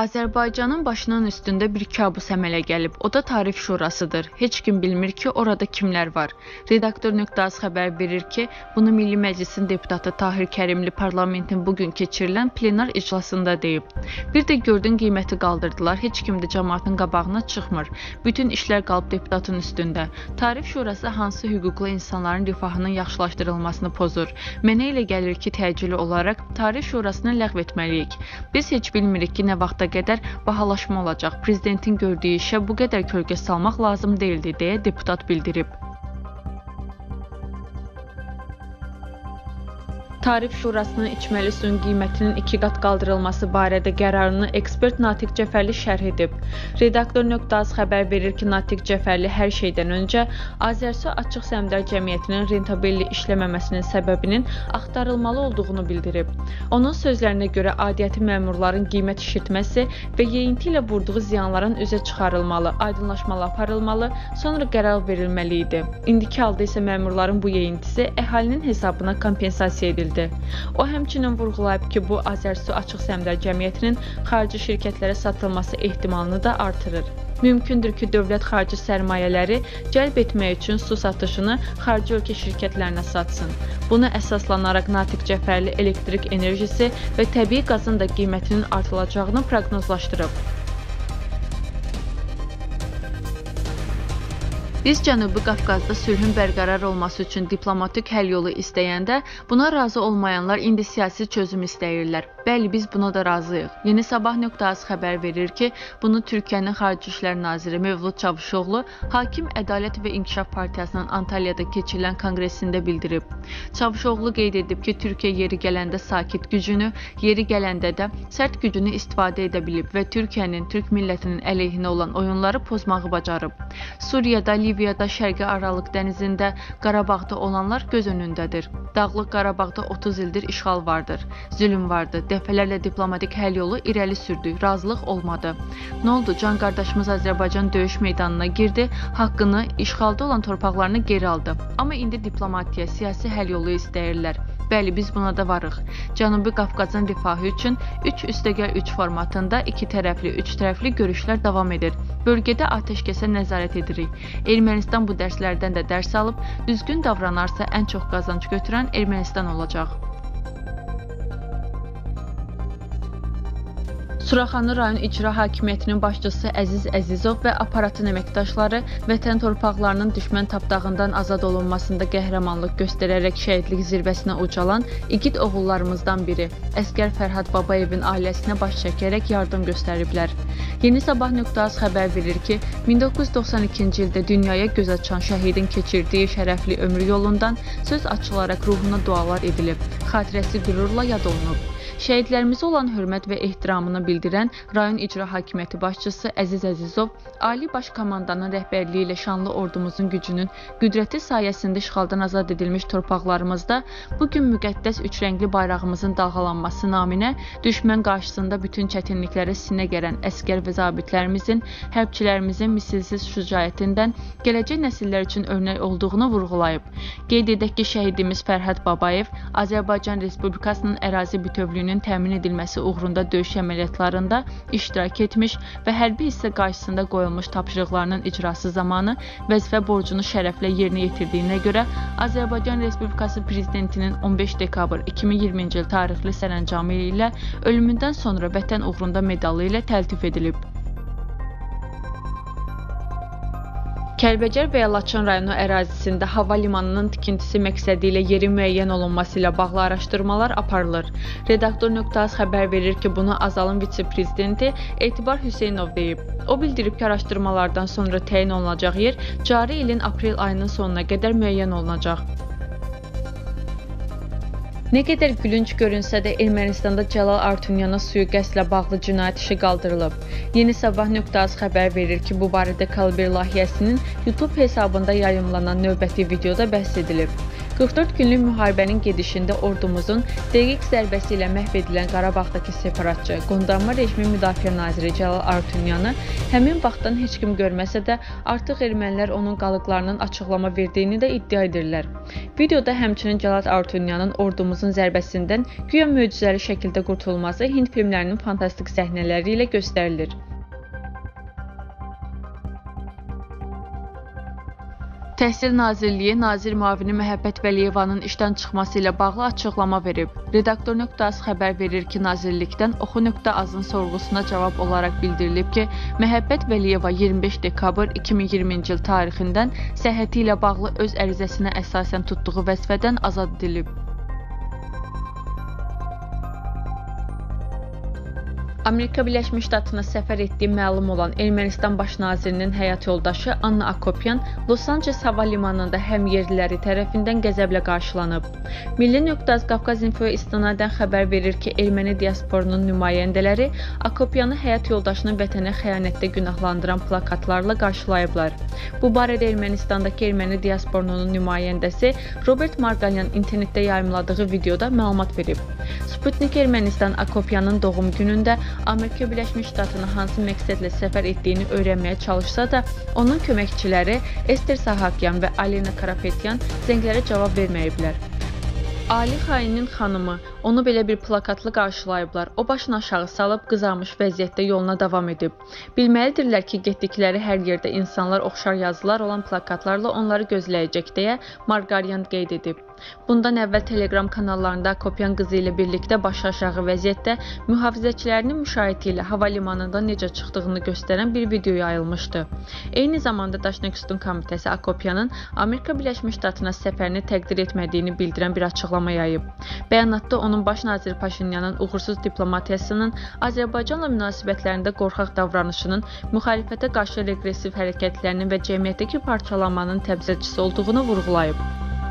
Azərbaycanın başının üstündə bir kabus əmələ gəlib, o da Tarif Şurasıdır. Heç kim bilmir ki, orada kimlər var. Redaktor.az xəbər verir ki, bunu Milli Məclisin deputatı Tahir Kərimli parlamentin bugün keçirilən plenar iclasında deyib. Bir də gördün qiyməti qaldırdılar, heç kim də cəmaatın qabağına çıxmır. Bütün işlər qalıb deputatın üstündə. Tarif Şurası hansı hüquqlu insanların rifahının yaxşılaşdırılmasını pozur. Mənə elə gəlir ki, təcili olaraq Tarif Şurasını ləğv etməliyik. Biz heç bilmirik ki, nə vaxta qədər bahalaşma olacaq. Prezidentin gördüyü işə bu qədər kölgə salmaq lazım deyildi, deyə deputat bildirib. Tarif Şurasının içməli suyun qiymətinin 2 qat qaldırılması barədə qərarını ekspert Natiq Cəfərli şərh edib. Redaktor.az xəbər verir ki, Natiq Cəfərli hər şeydən öncə Azərsu Açıq Səhmdar Cəmiyyətinin rentabelli işləməməsinin səbəbinin axtarılmalı olduğunu bildirib. Onun sözlərinə görə aidiyyəti məmurların qiymət şişirtməsi və yeyinti ilə vurduğu ziyanların üzə çıxarılmalı, aydınlaşmalı aparılmalı, sonra qərar verilməli idi. İndiki halda isə məmurların bu yeyintisi əhalinin hesabına kompensasiya edildi. O həmçinin vurğulayıb ki, bu Azərsu Açıq Səhmdar Cəmiyyətinin xarici şirkətlərə satılması ehtimalını da artırır. Mümkündür ki, dövlət xarici sərmayələri cəlb etmək üçün su satışını xarici ölkə şirkətlərinə satsın. Buna əsaslanaraq Natiq Cəfərli elektrik enerjisi və təbii qazın da qiymətinin artırılacağını proqnozlaşdırıb. Biz Cənubi Qafqazda sülhün bərqərar olması üçün diplomatik həll yolu istəyəndə, buna razı olmayanlar indi siyasi çözüm istəyirlər. Bəli, biz buna da razıyıq. Yeni Sabah.az xəbər verir ki, bunu Türkiyənin Xarici İşlər Naziri Mevlud Çavuşoğlu Hakim Ədalət və İnkişaf Partiyasının Antalyada keçirilən konqresində bildirib. Çavuşoğlu qeyd edib ki, Türkiyə yeri gələndə sakit gücünü, yeri gələndə də sərt gücünü istifadə edə bilib və Türkiyənin, Türk millətinin əleyhinə olan oyunları pozmağı bacarıb. Suriyada, Liviyada, Şərqi Aralıq dənizində, Qarabağda olanlar göz önündədir. Dağlıq Qarabağda 30 ildir işğal vardır, zülm vardır. Dəfələrlə diplomatik həll yolu irəli sürdük, razılıq olmadı. Nə oldu? Can qardaşımız Azərbaycan döyüş meydanına girdi, haqqını, işğalda olan torpaqlarını geri aldı. Amma indi diplomatiya, siyasi həll yolu istəyirlər. Bəli, biz buna da varıq. Cənubi Qafqazın rifahı üçün 3+3 formatında 2 tərəfli, 3 tərəfli görüşlər davam edir. Bölgədə atəşkəsə nəzarət edirik. Ermənistan bu dərslərdən də dərs alıb, düzgün davranarsa ən çox qazanc götürən Ermənistan olacaq. Suraxanı rayon icra hakimiyyətinin başçısı Əziz Əzizov və aparatın əməkdaşları vətən torpaqlarının düşmən tapdağından azad olunmasında qəhrəmanlıq göstərərək şəhidlik zirvəsinə ucalan igid oğullarımızdan biri, əsgər Fərhad Babayevin ailəsinə baş çəkərək yardım göstəriblər. Yeni Sabah.az xəbər verir ki, 1992-ci ildə dünyaya göz açan şəhidin keçirdiyi şərəfli ömrü yolundan söz açılaraq ruhuna dualar edilib, xatirəsi qürurla yad olunub. Şəhidlərimizə olan hörmət və ehtiramını bildirən rayon icra hakimiyyəti başçısı Əziz Əzizov, Ali Baş Komandanın rəhbərliyi ilə şanlı ordumuzun gücünün qüdrəti sayəsində işğaldan azad edilmiş torpaqlarımızda bugün müqəddəs üçrəngli bayrağımızın dalğalanması naminə düşmən qarşısında bütün çətinliklərə sinə gərən əsgər və zabitlərimizin, hərbçilərimizin misilsiz şücaətindən gələcək nəsillər üçün örnək olduğunu vurğulayıb. Qeyd edək ki, şəhidimiz Fərhad Babayev Azərbaycan Respublikasının ərazi bütövlüyünün təmin edilməsi uğrunda döyüş əməliyyatlarında iştirak etmiş və hərbi hissə qarşısında qoyulmuş tapşırıqlarının icrası zamanı vəzifə borcunu şərəflə yerinə yetirdiyinə görə Azərbaycan Respublikası Prezidentinin 15 dekabr 2020-ci il tarixli sərəncamı ilə ölümündən sonra vətən uğrunda medalı ilə təltif edilib. Kəlbəcər və ya Laçın rayonu ərazisində hava limanının tikintisi məqsədi ilə yeri müəyyən olunması ilə bağlı araşdırmalar aparılır. Redaktor.az xəbər verir ki, bunu Azalın vitse-prezidenti Etibar Hüseynov deyib. O bildirib ki, araşdırmalardan sonra təyin olunacaq yer cari ilin aprel ayının sonuna qədər müəyyən olunacaq. Nə qədər gülünc görünsə də Ermənistanda Cəlal Artunyana sui-qəsdlə bağlı cinayət işi qaldırılıb. Yeni Sabah.az xəbər verir ki, bu barədə Kalber layihəsinin YouTube hesabında yayımlanan növbəti videoda bəhs edilib. 44 günlük müharibənin gedişində ordumuzun dəqiq zərbəsi ilə məhv edilən Qarabağdakı separatçı, qondarma rejimin müdafiə naziri Cəlal Artunyanı həmin vaxtdan heç kim görməsə də artıq ermənilər onun qalıqlarının açıqlama verdiyini də iddia edirlər. Videoda həmçinin Cəlal Artunyanın ordumuzun zərbəsindən güya möcüzəli şəkildə qurtulması Hind filmlərinin fantastik səhnələri ilə göstərilir. Təhsil Nazirliyi Nazir müavini Məhəbbət Vəliyevanın işdən çıxması ilə bağlı açıqlama verib. Redaktor.az xəbər verir ki, Nazirlikdən Oxu.azın sorğusuna cavab olaraq bildirilib ki, Məhəbbət Vəliyeva 25 dekabr 2020-ci il tarixindən səhhəti ilə bağlı öz ərizəsinə əsasən tutduğu vəzifədən azad edilib. Amerika Birləşmiş Ştatına səfər etdiyi məlum olan Ermənistan baş nazirinin həyat yoldaşı Anna Akopyan Los Angeles hava limanında həmyerliləri tərəfindən qəzəblə qarşılanıb. Milli.az Qafqaz İnfoya istinadən xəbər verir ki, erməni diasporunun nümayəndələri Akopyanı həyat yoldaşının vətənə xəyanətdə günahlandıran plakatlarla qarşılayıblar. Bu barədə Ermənistandakı erməni diasporunun nümayəndəsi Robert Marqalyan internetdə yayımladığı videoda məlumat verib. Sputnik Ermənistan Akopyanın doğum günündə Amerika Birləşmiş Ştatına hansı məqsədlə səfər etdiyini öyrənməyə çalışsa da, onun köməkçiləri Ester Sahakyan və Alena Karapetyan zənglərə cavab verməyiblər. Ali xainin xanımı onu belə bir plakatlı qarşılayıblar. O başını aşağı salıb qızarmış vəziyyətdə yoluna davam edib. Bilməlidirlər ki, getdikləri hər yerdə insanlar oxşar yazılar olan plakatlarla onları gözləyəcək deyə Marqalyan qeyd edib. Bundan əvvəl Telegram kanallarında Akopyan qızı ilə birlikdə başı aşağı vəziyyətdə mühafizəçilərinin müşayiəti ilə hava limanında necə çıxdığını göstərən bir video yayılmışdı. Eyni zamanda Daşnaksutyun komitəsi Akopyanın Amerika Birləşmiş Ştatına səfərini təqdir etmədiyini bildirən bir açıqlama yayıb. Bəyanatda onun baş naziri Paşinyanın uğursuz diplomatiyasının, Azərbaycanla münasibətlərində qorxaq davranışının, müxalifətə qarşı reqressiv hərəkətlərinin və cəmiyyətdəki parçalanmanın təmsilçisi olduğunu vurğulayıb.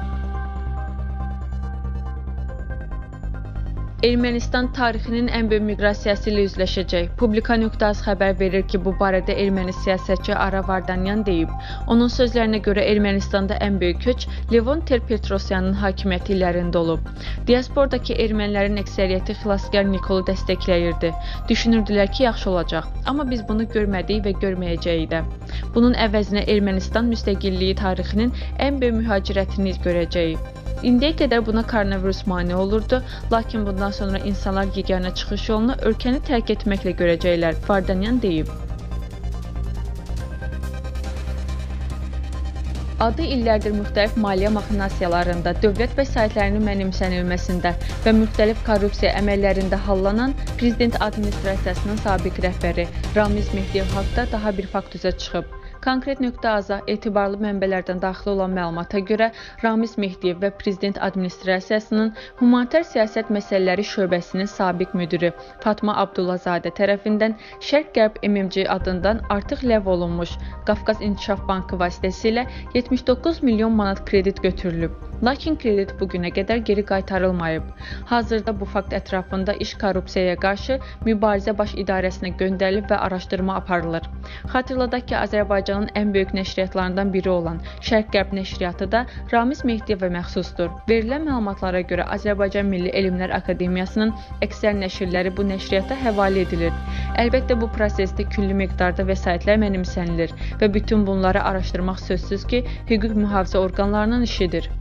Ermənistan tarixinin ən böyük miqrasiyası ilə üzləşəcək. Publika.az xəbər verir ki, bu barədə erməni siyasətçi Ara Vardanyan deyib. Onun sözlərinə görə Ermənistanda ən böyük köç Levon Ter-Petrosyanın hakimiyyəti illərində olub. Diaspordakı ermənilərin əksəriyyəti xilaskar Nikolu dəstəkləyirdi. Düşünürdülər ki, yaxşı olacaq. Amma biz bunu görmədik və görməyəcəyik də. Bunun əvəzinə Ermənistan müstəqilliyi tarixinin ən böyük mühacirətini görəcəyik. İndiyə qədər buna koronavirus mane olurdu, lakin bundan sonra insanlar yeganə çıxış yolunu ölkəni tərk etməklə görəcəklər, Vardanyan deyib. Adı illərdir müxtəlif maliyyə maxinasiyalarında, dövlət vəsaitlərinin mənimsənilməsində və müxtəlif korrupsiya əməllərində hallanan Prezident Administrasiyasının sabiq rəhbəri Ramiz Mehdiyev haqda daha bir fakt üzə çıxıb. Konkret.az-a etibarlı mənbələrdən daxil olan məlumata görə Ramiz Mehdiyev və Prezident Administrasiyasının Humanitar Siyasət Məsələləri şöbəsinin sabiq müdiri Fatma Abdullazadə tərəfindən Şərq-Qərb MMC adından artıq ləğv olunmuş Qafqaz İnkişaf Bankı vasitəsilə 79 milyon manat kredit götürülüb. Lakin kredit bugünə qədər geri qaytarılmayıb. Hazırda bu fakt ətrafında iş korrupsiyaya qarşı mübarizə baş idarəsinə göndərilib və araşdırma aparılır. Xatırladaq ki, Azərbaycanın ən böyük nəşriyyatlarından biri olan Şərq-Qərb nəşriyyatı da Ramiz Mehdiyevə məxsusdur. Verilən məlumatlara görə Azərbaycan Milli Elmlər Akademiyasının əksər nəşrləri bu nəşriyyata həvalə edilir. Əlbəttə bu prosesdə küllü miqdarda vəsaitlər mənimsənilir və bütün bunları araşdırmaq sözsüz ki, hüquq mühafizə orqanlarının işidir.